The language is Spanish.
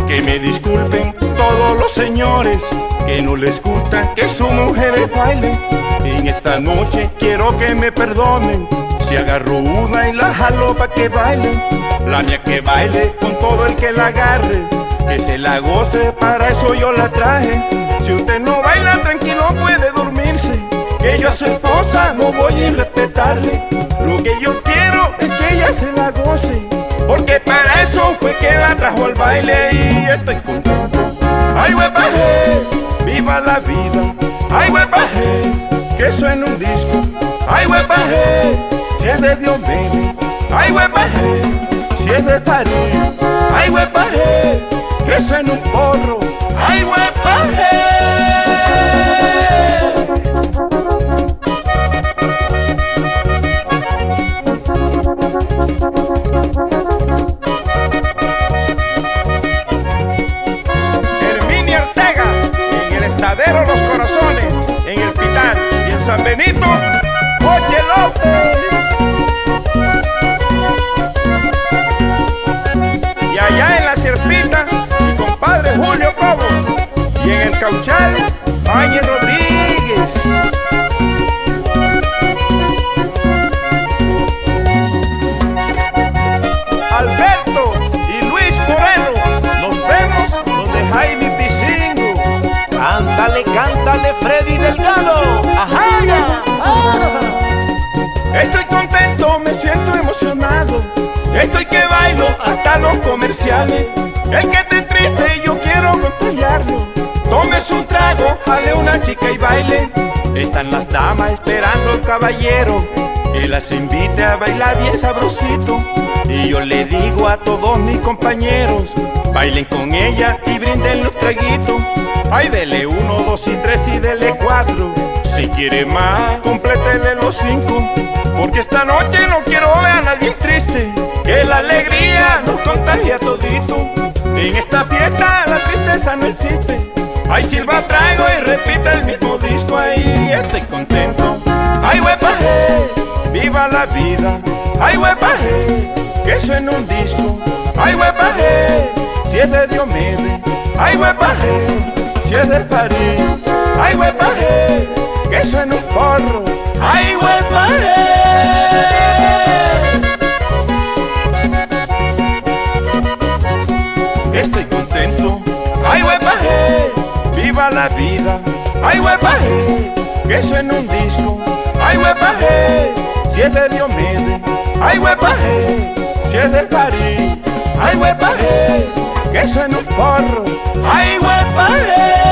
Que me disculpen todos los señores que no les gusta que su mujer baile. En esta noche quiero que me perdonen si agarro una y la jalo pa' que baile. La mía que baile con todo el que la agarre, que se la goce, para eso yo la traje. Si usted no baila tranquilo puede dormirse, que yo a su esposa no voy a irrespetarle. Lo que yo quiero es que ella se la goce, porque para eso fue que la trajo al baile y estoy contento. Ay, huepaje, viva la vida. Ay, huepaje, que suene un disco. Ay, huepaje, si es de Diomedes. Ay, huepaje, si es de París. Ay, huepaje, que suene un porro. Ay, huepaje. Los Corazones, en el Pitar, y en San Benito, Oye López. Y allá en La Sierpita, mi compadre Julio Cobo. Y en el Cauchal, Áñez Rodríguez. Alberto y Luis Moreno, nos vemos donde Jaime Picingo. Cántale, cántale, Freddy Delgado. Ajá, ya. Estoy contento, me siento emocionado. Estoy que bailo hasta los comerciales. El que esté triste yo quiero contagiarlo. Tómese un trago, jale una chica y baile. Están las damas esperando al caballero que las invite a bailar bien sabrosito. Y yo le digo a todos mis compañeros, bailen con ella y brinden los traguitos. Ay, dele 1, 2 y 3 y dele 4. Si quiere más, complétele los 5. Porque esta noche no quiero ver a nadie triste, que la alegría nos contagia todito. En esta fiesta la tristeza no existe. Ay, sirva trago y repita el mismo disco. Ahí estoy contento. Ay, huepaje, viva la vida. Ay, huepaje, que suene un disco. Ay, huepaje, si es de Diomedes. Ay, huepaje, si es de París. Ay, huepaje, que suene un porro. Ay, huepaje. Estoy contento. Ay, huepaje, viva la vida. Ay, huepaje, que suene un disco. Ay, huepaje, si es de Diomedes. Ay, huepaje, si es de París. Ay, huepaje, que suene un porro. Ay, huepaje.